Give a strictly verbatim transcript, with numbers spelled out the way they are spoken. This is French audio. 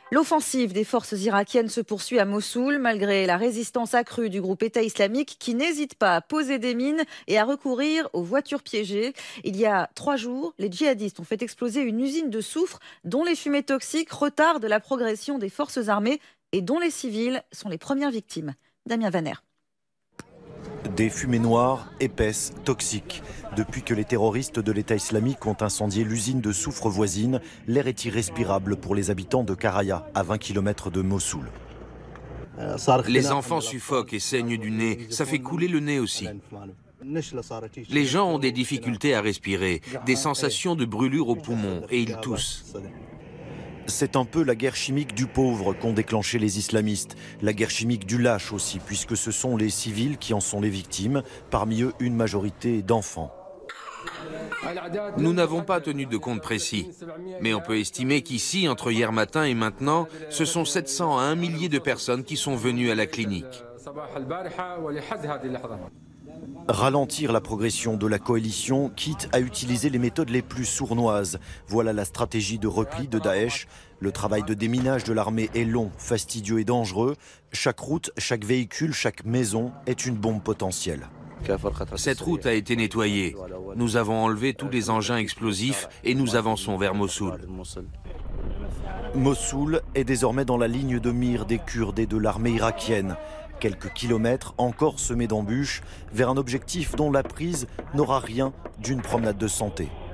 L'offensive des forces irakiennes se poursuit à Mossoul, malgré la résistance accrue du groupe État islamique qui n'hésite pas à poser des mines et à recourir aux voitures piégées. Il y a trois jours, les djihadistes ont fait exploser une usine de soufre dont les fumées toxiques retardent la progression des forces armées et dont les civils sont les premières victimes. Damien Vaner. Des fumées noires, épaisses, toxiques. Depuis que les terroristes de l'État islamique ont incendié l'usine de soufre voisine, l'air est irrespirable pour les habitants de Karaya, à vingt kilomètres de Mossoul. Les enfants suffoquent et saignent du nez, ça fait couler le nez aussi. Les gens ont des difficultés à respirer, des sensations de brûlure aux poumons et ils toussent. C'est un peu la guerre chimique du pauvre qu'ont déclenché les islamistes. La guerre chimique du lâche aussi, puisque ce sont les civils qui en sont les victimes, parmi eux une majorité d'enfants. Nous n'avons pas tenu de compte précis, mais on peut estimer qu'ici, entre hier matin et maintenant, ce sont sept cents à un millier de personnes qui sont venues à la clinique. Ralentir la progression de la coalition, quitte à utiliser les méthodes les plus sournoises. Voilà la stratégie de repli de Daesh. Le travail de déminage de l'armée est long, fastidieux et dangereux. Chaque route, chaque véhicule, chaque maison est une bombe potentielle. Cette route a été nettoyée. Nous avons enlevé tous les engins explosifs et nous avançons vers Mossoul. Mossoul est désormais dans la ligne de mire des Kurdes et de l'armée irakienne. Quelques kilomètres encore semés d'embûches vers un objectif dont la prise n'aura rien d'une promenade de santé.